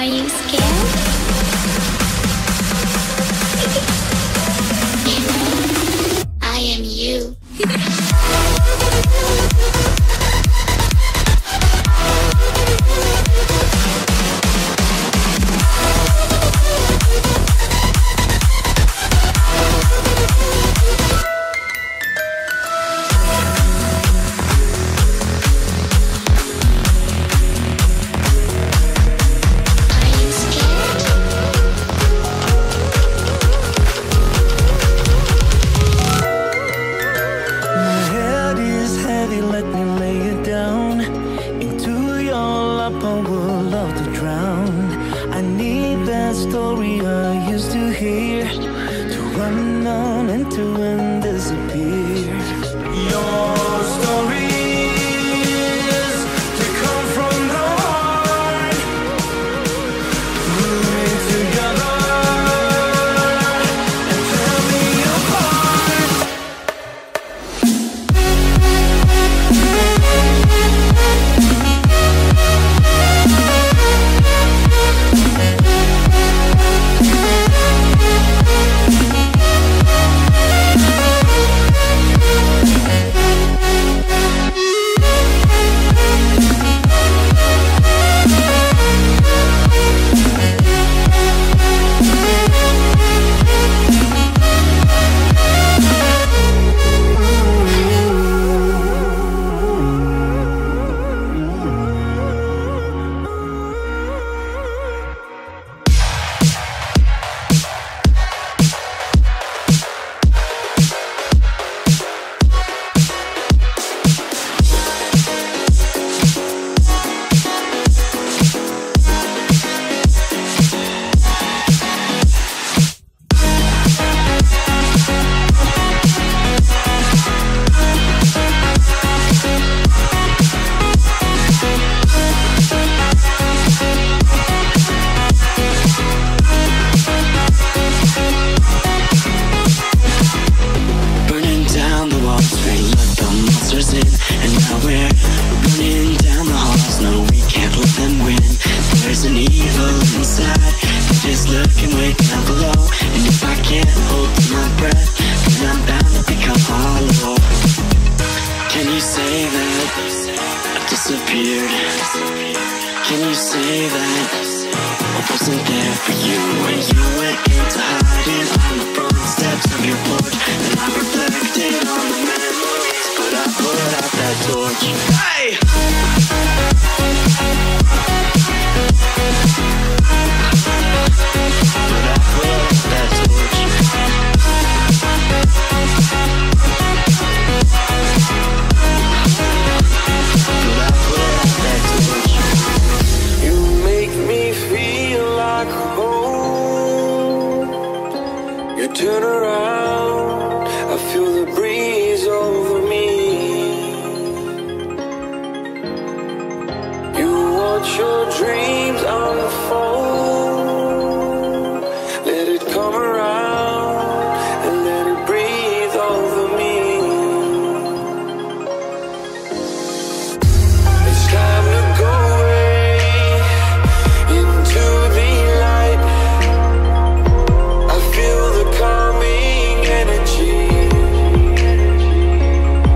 Are you scared? I am you.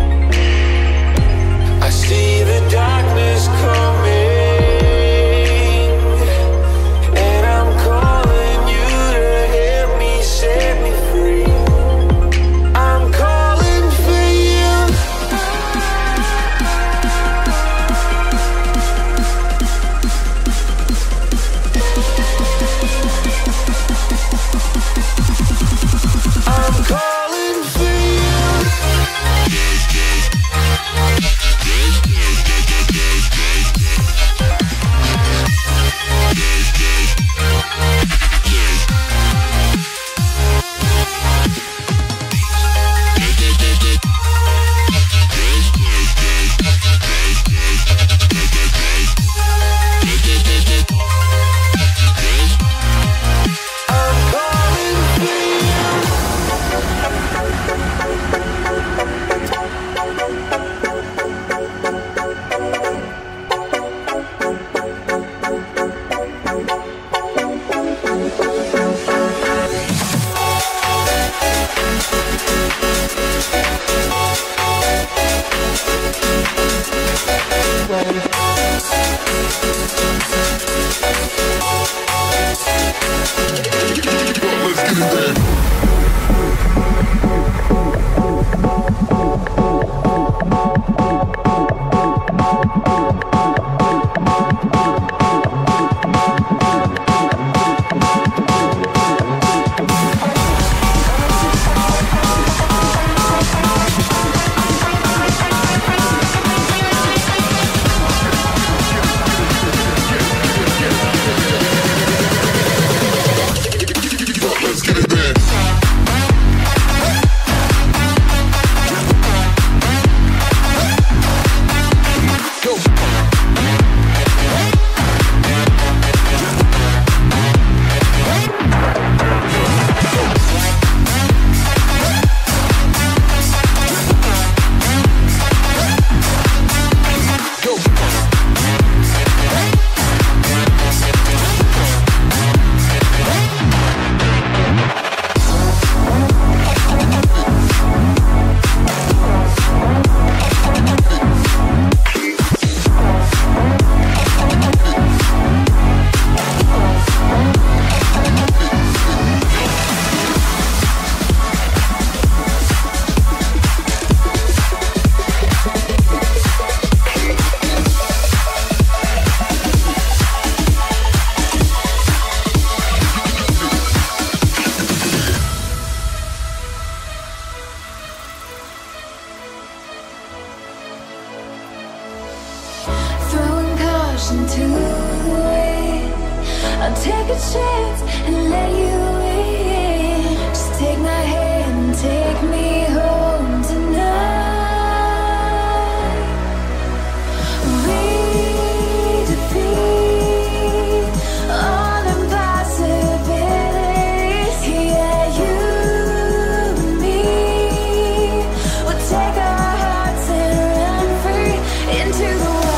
See the darkness coming. I'll take a chance and let you in. Just take my hand and take me home tonight. We defeat all impossibilities. Yeah, you and me. We'll take our hearts and run free into the wild.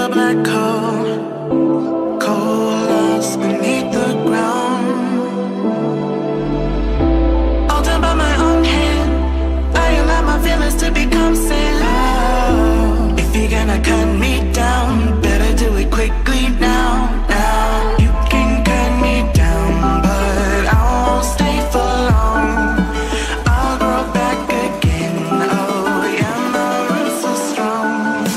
black hole, coalesce beneath the ground. All done by my own hand. I allow my feelings to become sand. Oh, if you're gonna cut me down, better do it quickly now. Now you can cut me down, but I won't stay for long. I'll grow back again. Oh yeah, my roots are strong.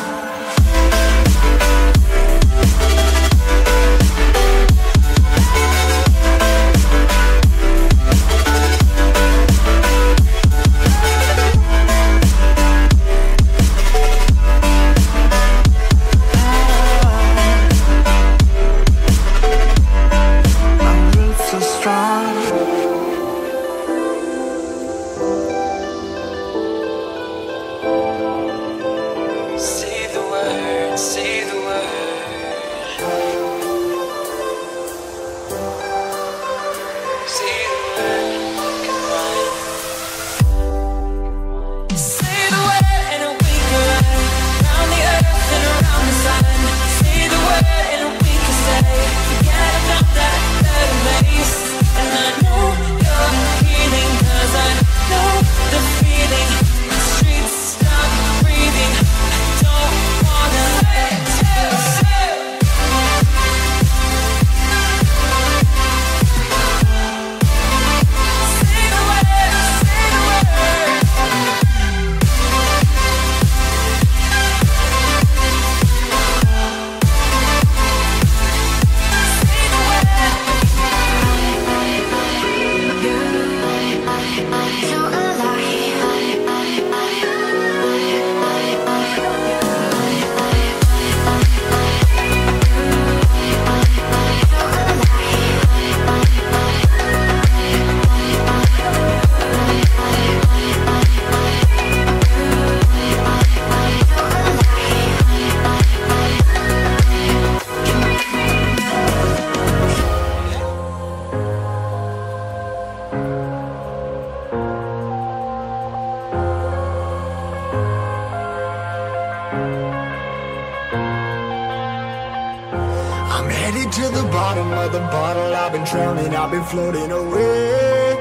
I'm headed to the bottom of the bottle. I've been drowning, I've been floating away.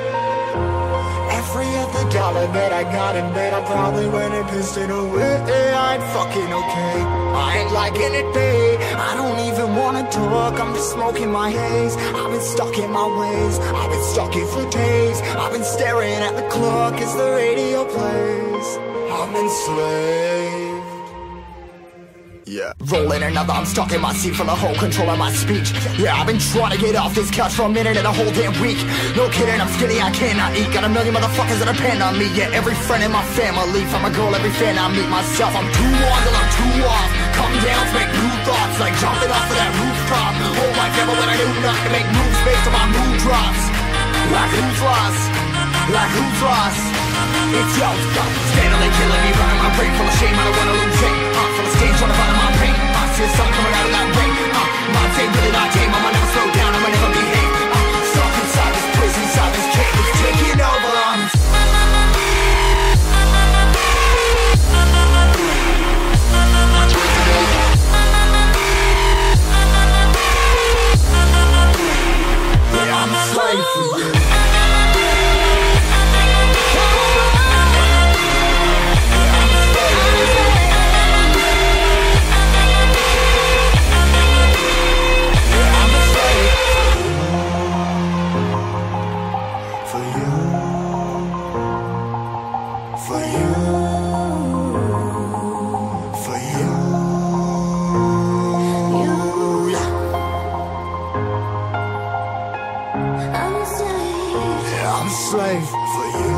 Every other dollar that I got in bed, I probably went and pissed it away. I ain't fucking okay, I ain't liking it, babe. I don't even wanna talk, I'm just smoking my haze. I've been stuck in my ways, I've been stuck here for days. I've been staring at the clock as the radio plays. I'm enslaved. Yeah. Rolling another, I'm stuck in my seat for the whole control of my speech. Yeah, I've been trying to get off this couch for a minute and a whole damn week. No kidding, I'm skinny, I cannot eat. Got a million motherfuckers that depend on me. Yeah, every friend in my family, from a girl, every fan I meet myself. I'm too on till I'm too off. Come down to make new thoughts, like jumping off of that rooftop. Whole life never when I knew not to make moves based on my mood drops. Like who's lost? Like who's lost? It's yo, steadily killing me, running my brain full of shame. I don't wanna lose it. Full of stage, trying to find my pain. I see the sun coming out of that rain. My day really not tame. I'ma never slow down. I'ma never behave. Stuck inside this prison, inside this cage. It's taking over. Yeah, I'm a slave for you. I'm a slave for you.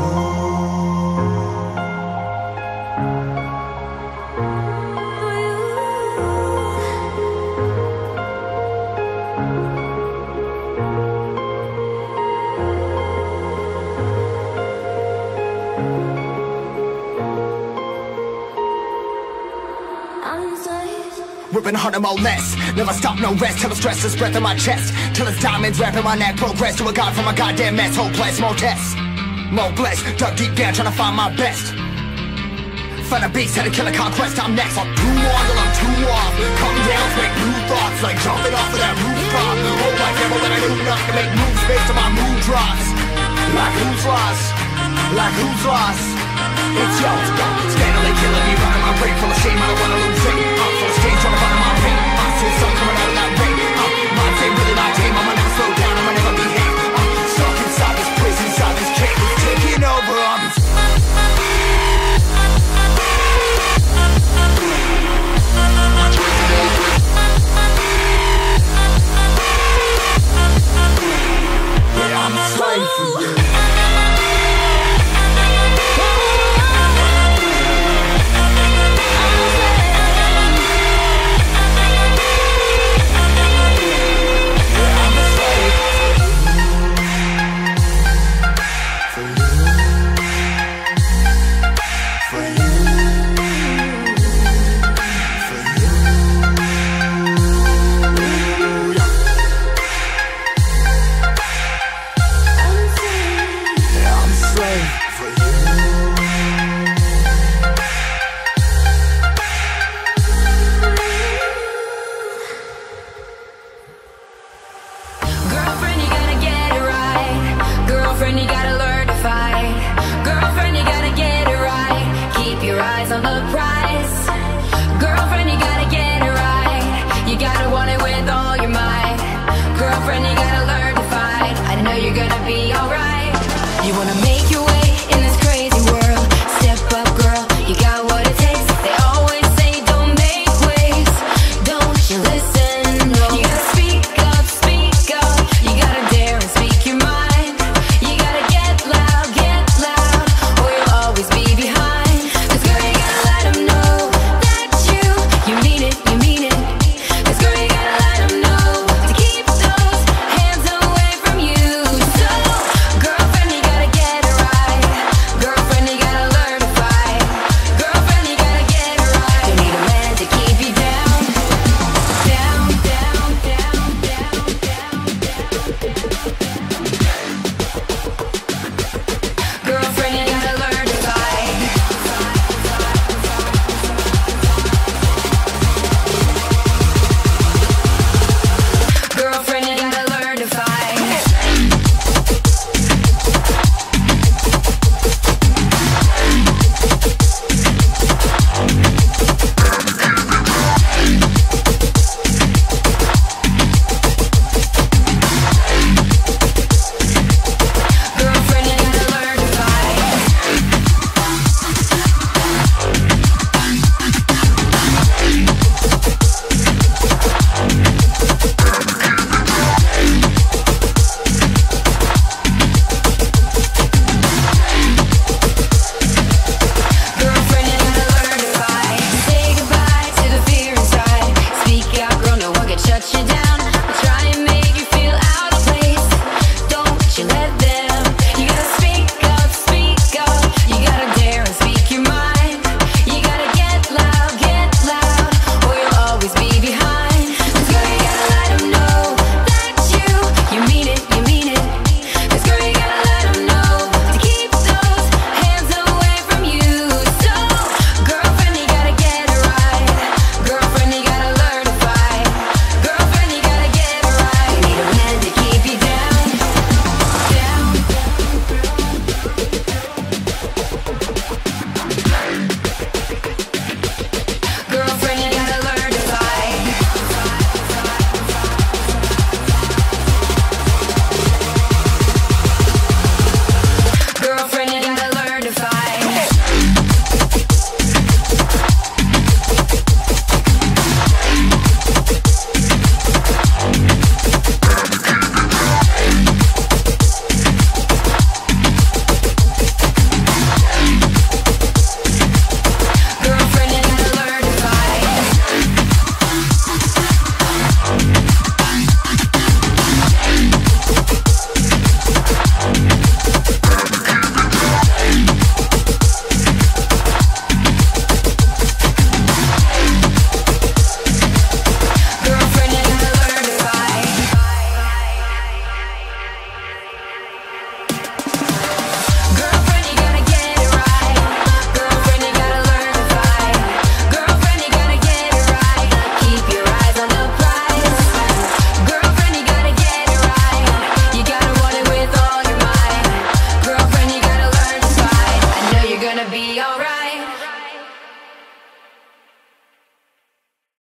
Ripping hard and more less. Never stop, no rest. Till the stress is breath in my chest. Till it's diamonds wrapping my neck. Progress to a god from a goddamn mess. Hopeless, more tests, more blessed. Dug deep down trying to find my best. Find a beast, had to kill a conquest. I'm next. I'm too on till I'm too off. Call It's like jumping off of that rooftop. Whole life never when I knew not to make moves based on my mood drops. Like who's lost? Like who's lost? It's yo, steadily killing me, running my brain full of shame. I don't wanna lose it. I'm full of stage, trying to run my pain. I see the sun coming out of that rain. My day really not tame. I'ma never slow down. I'ma never behave. Stuck inside this prison, inside this cage. It's taking over. I'm a slave for you. Girlfriend, you gotta